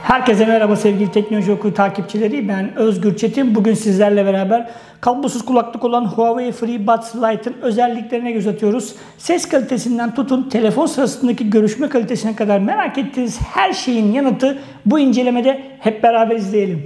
Herkese merhaba sevgili Teknoloji Oku takipçileri. Ben Özgür Çetin. Bugün sizlerle beraber kablosuz kulaklık olan Huawei FreeBuds Lite'ın özelliklerine göz atıyoruz. Ses kalitesinden tutun telefon sırasındaki görüşme kalitesine kadar merak ettiğiniz her şeyin yanıtı bu incelemede. Hep beraber izleyelim.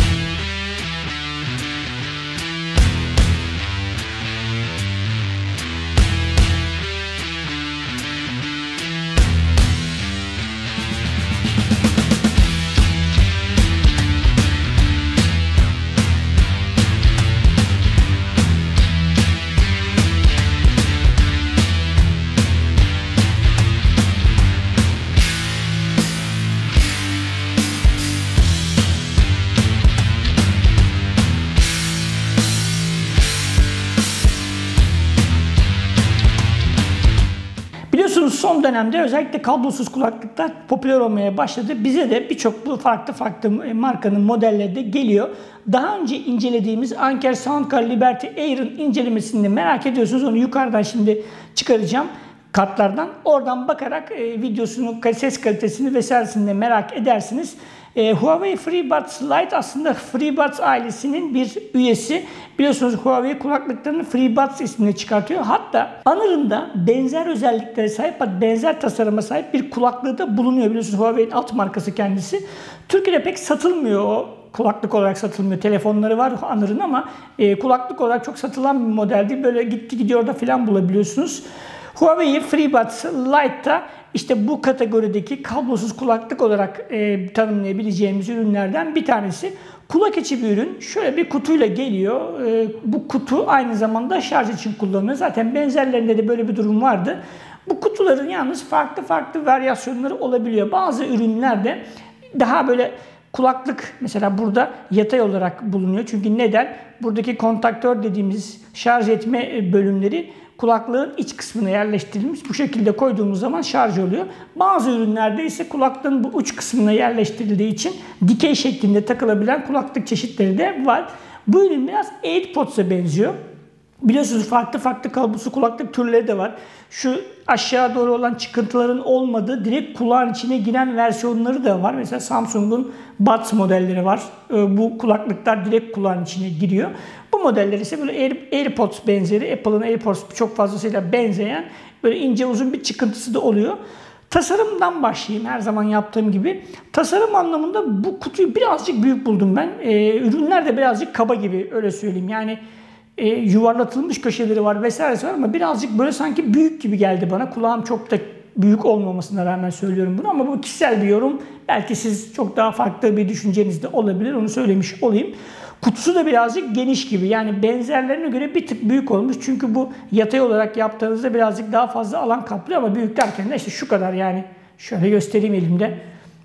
Biliyorsunuz son dönemde özellikle kablosuz kulaklıklar popüler olmaya başladı. Bize de birçok farklı markanın modelleri de geliyor. Daha önce incelediğimiz Anker Soundcar Liberty Air'ın incelemesini merak ediyorsunuz. Onu yukarıdan şimdi çıkaracağım kartlardan. Oradan bakarak videosunun ses kalitesini vesairesini de merak edersiniz. Huawei FreeBuds Lite aslında FreeBuds ailesinin bir üyesi. Biliyorsunuz Huawei kulaklıklarını FreeBuds ismini çıkartıyor. Hatta Honor'ın benzer özelliklere sahip, benzer tasarıma sahip bir kulaklığı da bulunuyor. Biliyorsunuz Huawei'nin alt markası kendisi. Türkiye'de pek satılmıyor o. Kulaklık olarak satılmıyor. Telefonları var Honor'ın ama kulaklık olarak çok satılan bir model değil. Böyle gidiyor da falan bulabiliyorsunuz. Huawei FreeBuds Lite'da işte bu kategorideki kablosuz kulaklık olarak tanımlayabileceğimiz ürünlerden bir tanesi. Kulak içi bir ürün. Şöyle bir kutuyla geliyor. Bu kutu aynı zamanda şarj için kullanılıyor. Zaten benzerlerinde de böyle bir durum vardı. Bu kutuların yalnız farklı varyasyonları olabiliyor. Bazı ürünlerde daha böyle kulaklık mesela burada yatay olarak bulunuyor. Çünkü neden? Buradaki kontaktör dediğimiz şarj etme bölümleri kulaklığın iç kısmına yerleştirilmiş. Bu şekilde koyduğumuz zaman şarj oluyor. Bazı ürünlerde ise kulaklığın bu uç kısmına yerleştirildiği için dikey şeklinde takılabilen kulaklık çeşitleri de var. Bu ürün biraz AirPods'a benziyor. Biliyorsunuz farklı kablosuz kulaklık türleri de var. Şu aşağı doğru olan çıkıntıların olmadığı direkt kulağın içine giren versiyonları da var. Mesela Samsung'un Buds modelleri var. Bu kulaklıklar direkt kulağın içine giriyor. Bu modeller ise böyle AirPods benzeri, Apple'ın AirPods çok fazlasıyla benzeyen böyle ince uzun bir çıkıntısı da oluyor. Tasarımdan başlayayım her zaman yaptığım gibi. Tasarım anlamında bu kutuyu birazcık büyük buldum ben. Ürünler de birazcık kaba gibi öyle söyleyeyim. Yani yuvarlatılmış köşeleri var vesairesi var ama birazcık böyle sanki büyük gibi geldi bana. Kulağım çok da büyük olmamasına rağmen söylüyorum bunu ama bu kişisel bir yorum. Belki siz çok daha farklı bir düşünceniz de olabilir. Onu söylemiş olayım. Kutusu da birazcık geniş gibi. Yani benzerlerine göre bir tık büyük olmuş. Çünkü bu yatay olarak yaptığınızda birazcık daha fazla alan kaplıyor ama büyük derken de işte şu kadar yani. Şöyle göstereyim elimde.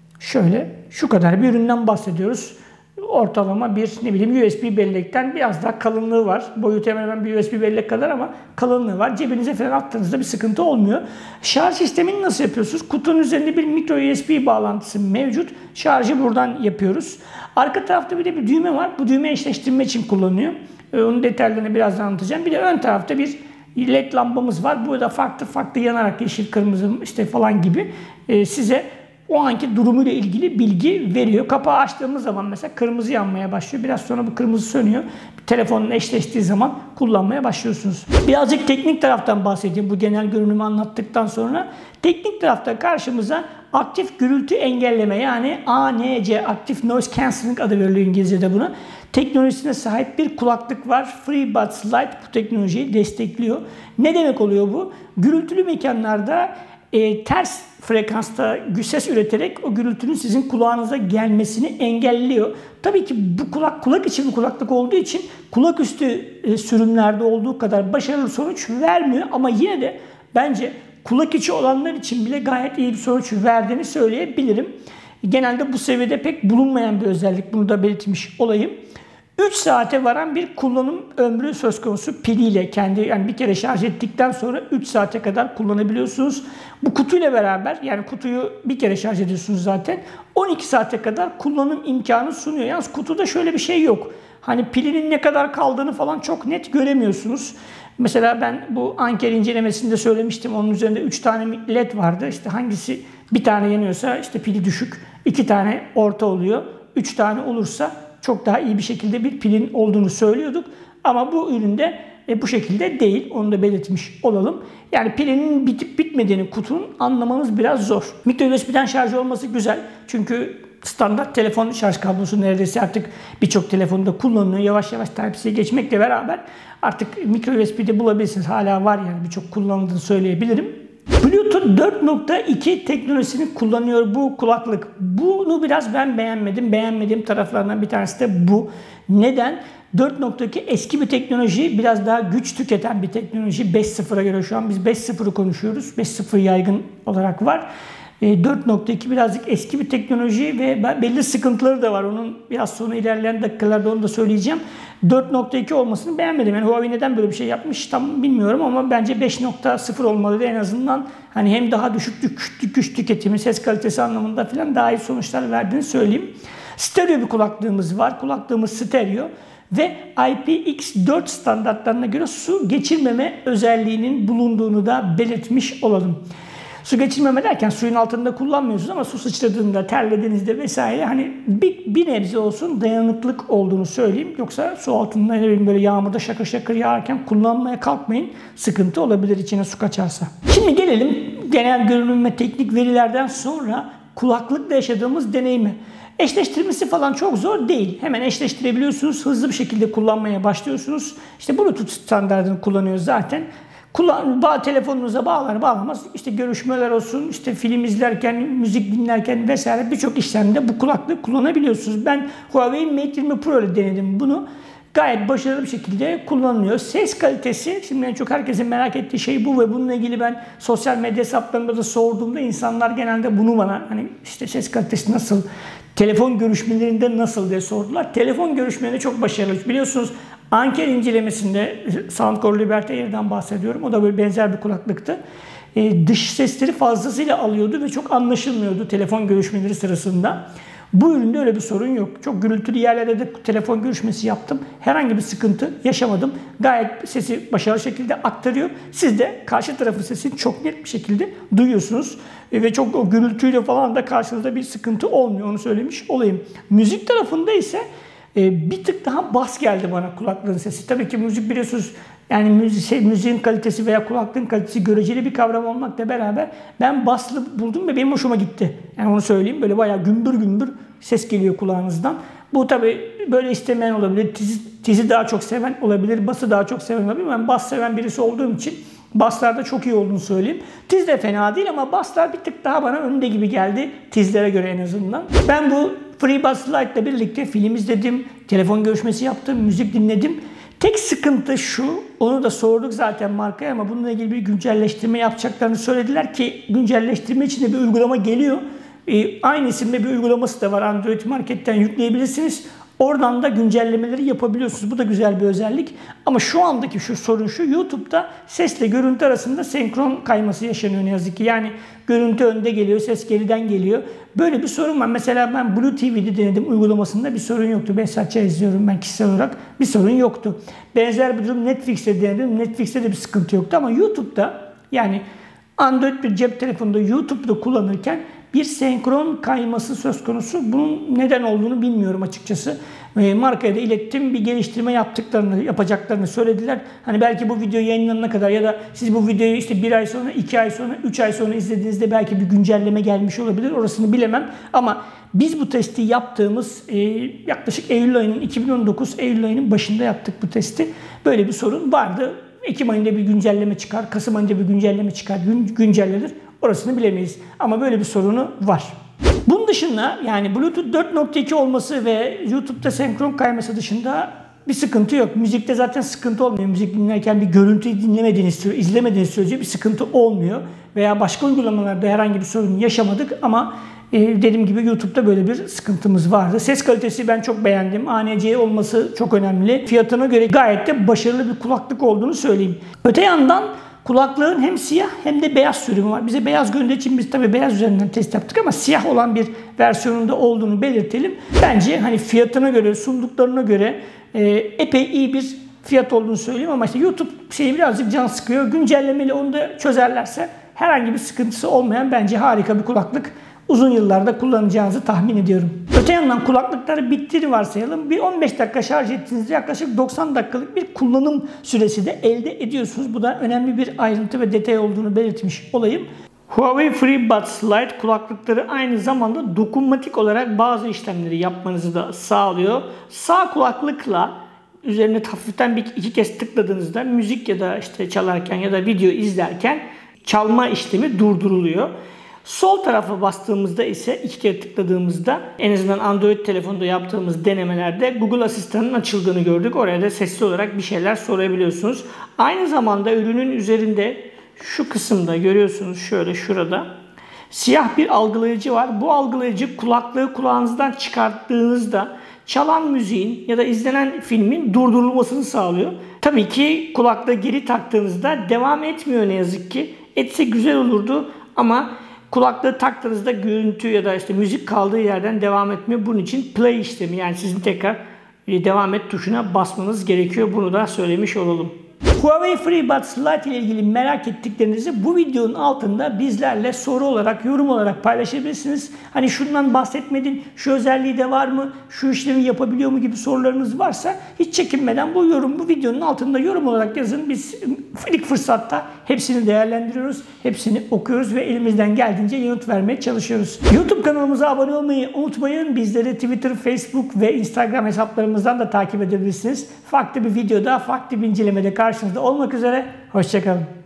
Şöyle şu kadar bir üründen bahsediyoruz. Ortalama bir USB bellekten biraz daha kalınlığı var. Boyutu hemen hemen bir USB bellek kadar ama kalınlığı var. Cebinize falan attığınızda bir sıkıntı olmuyor. Şarj sistemini nasıl yapıyorsunuz? Kutunun üzerinde bir micro USB bağlantısı mevcut. Şarjı buradan yapıyoruz. Arka tarafta bir de bir düğme var. Bu düğme eşleştirme için kullanılıyor. Onun detaylarını birazdan anlatacağım. Bir de ön tarafta bir LED lambamız var. Burada farklı yanarak yeşil, kırmızı işte falan gibi size o anki durumuyla ilgili bilgi veriyor. Kapağı açtığımız zaman mesela kırmızı yanmaya başlıyor. Biraz sonra bu kırmızı sönüyor. Telefonun eşleştiği zaman kullanmaya başlıyorsunuz. Birazcık teknik taraftan bahsedeyim bu genel görünümü anlattıktan sonra. Teknik tarafta karşımıza aktif gürültü engelleme yani ANC, Active Noise Cancelling adı veriliyor İngilizce'de buna. Teknolojisine sahip bir kulaklık var. FreeBuds Lite bu teknolojiyi destekliyor. Ne demek oluyor bu? Gürültülü mekanlarda ters frekansta ses üreterek o gürültünün sizin kulağınıza gelmesini engelliyor. Tabii ki bu kulak içi bir kulaklık olduğu için kulak üstü sürümlerde olduğu kadar başarılı sonuç vermiyor ama yine de bence kulak içi olanlar için bile gayet iyi bir sonuç verdiğini söyleyebilirim. Genelde bu seviyede pek bulunmayan bir özellik. Bunu da belirtmiş olayım. 3 saate varan bir kullanım ömrü söz konusu piliyle yani bir kere şarj ettikten sonra 3 saate kadar kullanabiliyorsunuz. Bu kutuyla beraber yani kutuyu bir kere şarj ediyorsunuz zaten 12 saate kadar kullanım imkanı sunuyor. Yalnız kutuda şöyle bir şey yok. Hani pilinin ne kadar kaldığını falan çok net göremiyorsunuz. Mesela ben bu Anker incelemesinde söylemiştim. Onun üzerinde 3 tane led vardı. İşte hangisi bir tane yanıyorsa işte pili düşük, 2 tane orta oluyor. 3 tane olursa çok daha iyi bir şekilde bir pilin olduğunu söylüyorduk. Ama bu üründe bu şekilde değil. Onu da belirtmiş olalım. Yani pilinin bitip bitmediğini kutunun anlamanız biraz zor. Micro USB'den şarj olması güzel. Çünkü standart telefon şarj kablosu neredeyse artık birçok telefonda kullanılıyor. Yavaş yavaş Type-C'ye geçmekle beraber artık micro USB'de bulabilirsiniz. Hala var yani birçok kullanıldığını söyleyebilirim. Bluetooth 4.2 teknolojisini kullanıyor bu kulaklık. Bunu biraz ben beğenmedim. Beğenmediğim taraflarından bir tanesi de bu. Neden? 4.2 eski bir teknoloji, biraz daha güç tüketen bir teknoloji. 5.0'a göre şu an biz 5.0'ı konuşuyoruz. 5.0 yaygın olarak var. 4.2 birazcık eski bir teknoloji ve belli sıkıntıları da var. Onun biraz sonra ilerleyen dakikalarda onu da söyleyeceğim. 4.2 olmasını beğenmedim. Yani Huawei neden böyle bir şey yapmış tam bilmiyorum ama bence 5.0 olmalı en azından hani hem daha düşük güç tüketimi, ses kalitesi anlamında falan daha iyi sonuçlar verdiğini söyleyeyim. Stereo bir kulaklığımız var. Kulaklığımız stereo ve IPX4 standartlarına göre su geçirmeme özelliğinin bulunduğunu da belirtmiş olalım. Su geçirmeme derken suyun altında kullanmıyorsunuz ama su sıçradığında, terlediğinizde vesaire hani bir nebze olsun dayanıklık olduğunu söyleyeyim. Yoksa su altında böyle yağmurda şakır şakır yağarken kullanmaya kalkmayın. Sıkıntı olabilir içine su kaçarsa. Şimdi gelelim genel görünüm ve teknik verilerden sonra kulaklıkla yaşadığımız deneyimi. Eşleştirmesi falan çok zor değil. Hemen eşleştirebiliyorsunuz. Hızlı bir şekilde kullanmaya başlıyorsunuz. İşte Bluetooth standartını kullanıyoruz zaten. Telefonunuza bağlar bağlamaz işte görüşmeler olsun, işte film izlerken, müzik dinlerken vesaire birçok işlemde bu kulaklığı kullanabiliyorsunuz. Ben Huawei Mate 20 Pro ile denedim bunu. Gayet başarılı bir şekilde kullanılıyor. Ses kalitesi, şimdi en çok herkesin merak ettiği şey bu ve bununla ilgili ben sosyal medya hesaplarımda da sorduğumda insanlar genelde bunu bana hani işte ses kalitesi nasıl, telefon görüşmelerinde nasıl diye sordular. Telefon görüşmelerinde çok başarılı. Biliyorsunuz Anker incelemesinde Soundcore Liberty Air'dan bahsediyorum. O da böyle benzer bir kulaklıktı. Dış sesleri fazlasıyla alıyordu ve çok anlaşılmıyordu telefon görüşmeleri sırasında. Bu üründe öyle bir sorun yok. Çok gürültülü yerlerde de telefon görüşmesi yaptım. Herhangi bir sıkıntı yaşamadım. Gayet sesi başarılı şekilde aktarıyor. Siz de karşı tarafın sesini çok net bir şekilde duyuyorsunuz. Ve çok o gürültüyle falan da karşınızda bir sıkıntı olmuyor. Onu söylemiş olayım. Müzik tarafında ise bir tık daha bas geldi bana kulaklığın sesi. Tabii ki müzik biliyorsunuz yani müziğin kalitesi veya kulaklığın kalitesi göreceli bir kavram olmakla beraber ben baslı buldum ve benim hoşuma gitti. Yani onu söyleyeyim böyle bayağı gümbür gümbür ses geliyor kulağınızdan. Bu tabii böyle istemeyen olabilir, tizi daha çok seven olabilir, bası daha çok seven olabilir. Ben bas seven birisi olduğum için baslarda çok iyi olduğunu söyleyeyim. Tiz de fena değil ama baslar bir tık daha bana önde gibi geldi tizlere göre en azından. Ben bu FreeBuds Lite ile birlikte film izledim, telefon görüşmesi yaptım, müzik dinledim. Tek sıkıntı şu, onu da sorduk zaten markaya ama bununla ilgili bir güncelleştirme yapacaklarını söylediler ki güncelleştirme için de bir uygulama geliyor. Aynı isimde bir uygulaması da var, Android Market'ten yükleyebilirsiniz. Oradan da güncellemeleri yapabiliyorsunuz. Bu da güzel bir özellik. Ama şu andaki sorun şu, YouTube'da sesle görüntü arasında senkron kayması yaşanıyor ne yazık ki. Yani görüntü önde geliyor, ses geriden geliyor. Böyle bir sorun var. Mesela ben Blue TV'de denedim uygulamasında bir sorun yoktu. Behzat Ç. izliyorum ben kişisel olarak. Bir sorun yoktu. Benzer bir durum Netflix'te denedim. Netflix'te de bir sıkıntı yoktu ama YouTube'da yani Android bir cep telefonunda YouTube'da kullanırken bir senkron kayması söz konusu. Bunun neden olduğunu bilmiyorum açıkçası. Markaya da ilettim. Bir geliştirme yapacaklarını söylediler. Hani belki bu video yayınlanana kadar ya da siz bu videoyu işte 1 ay sonra, 2 ay sonra, 3 ay sonra izlediğinizde belki bir güncelleme gelmiş olabilir. Orasını bilemem. Ama biz bu testi yaptığımız yaklaşık 2019 Eylül ayının başında yaptık bu testi. Böyle bir sorun vardı. Ekim ayında bir güncelleme çıkar, Kasım ayında bir güncelleme çıkar, güncellenir. Orasını bilemeyiz. Ama böyle bir sorunu var. Bunun dışında yani Bluetooth 4.2 olması ve YouTube'da senkron kayması dışında bir sıkıntı yok. Müzikte zaten sıkıntı olmuyor. Müzik dinlerken bir görüntüyü izlemediğiniz sürece bir sıkıntı olmuyor. Veya başka uygulamalarda herhangi bir sorun yaşamadık ama dediğim gibi YouTube'da böyle bir sıkıntımız vardı. Ses kalitesi ben çok beğendim. ANC olması çok önemli. Fiyatına göre gayet de başarılı bir kulaklık olduğunu söyleyeyim. Öte yandan kulaklığın hem siyah hem de beyaz sürümü var. Bize beyaz gönderdiği için biz tabii beyaz üzerinden test yaptık ama siyah olan bir versiyonunda olduğunu belirtelim. Bence hani fiyatına göre, sunduklarına göre epey iyi bir fiyat olduğunu söyleyeyim ama işte YouTube şeyi birazcık can sıkıyor. Güncellemeli onu da çözerlerse herhangi bir sıkıntısı olmayan bence harika bir kulaklık. Uzun yıllarda kullanacağınızı tahmin ediyorum. Öte yandan kulaklıkları bittiğini varsayalım. Bir 15 dakika şarj ettiğinizde yaklaşık 90 dakikalık bir kullanım süresi de elde ediyorsunuz. Bu da önemli bir ayrıntı ve detay olduğunu belirtmiş olayım. Huawei FreeBuds Lite kulaklıkları aynı zamanda dokunmatik olarak bazı işlemleri yapmanızı da sağlıyor. Sağ kulaklıkla üzerine hafiften iki kez tıkladığınızda müzik ya da işte çalarken ya da video izlerken çalma işlemi durduruluyor. Sol tarafa bastığımızda ise iki kere tıkladığımızda en azından Android telefonda yaptığımız denemelerde Google Asistan'ın açıldığını gördük. Oraya da sesli olarak bir şeyler sorabiliyorsunuz. Aynı zamanda ürünün üzerinde şu kısımda görüyorsunuz şöyle şurada siyah bir algılayıcı var. Bu algılayıcı kulaklığı kulağınızdan çıkarttığınızda çalan müziğin ya da izlenen filmin durdurulmasını sağlıyor. Tabii ki kulaklığı geri taktığınızda devam etmiyor ne yazık ki. Etse güzel olurdu ama kulaklığı taktığınızda görüntü ya da işte müzik kaldığı yerden devam etmiyor. Bunun için play işlemi yani sizin tekrar devam et tuşuna basmanız gerekiyor. Bunu da söylemiş olalım. Huawei FreeBuds Lite ile ilgili merak ettiklerinizi bu videonun altında bizlerle soru olarak, yorum olarak paylaşabilirsiniz. Hani şundan bahsetmedin, şu özelliği de var mı, şu işlemi yapabiliyor mu gibi sorularınız varsa hiç çekinmeden bu videonun altında yorum olarak yazın. Biz ilk fırsatta hepsini değerlendiriyoruz, hepsini okuyoruz ve elimizden geldiğince yanıt vermeye çalışıyoruz. YouTube kanalımıza abone olmayı unutmayın. Bizleri Twitter, Facebook ve Instagram hesaplarımızdan da takip edebilirsiniz. Farklı bir videoda, farklı bir incelemede karşınızda olmak üzere. Hoşça kalın.